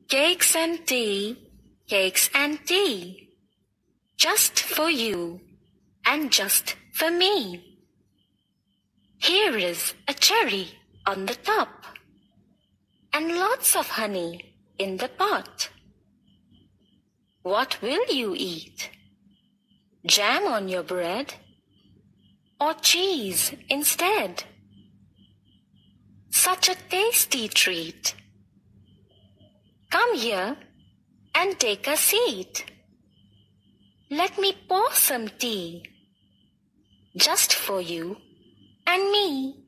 Cakes and tea, cakes and tea, just for you and just for me. Here is a cherry on the top, and lots of honey in the pot. What will you eat? Jam on your bread or cheese instead? Such a tasty treat. Come here and take a seat. Let me pour some tea, just for you and me.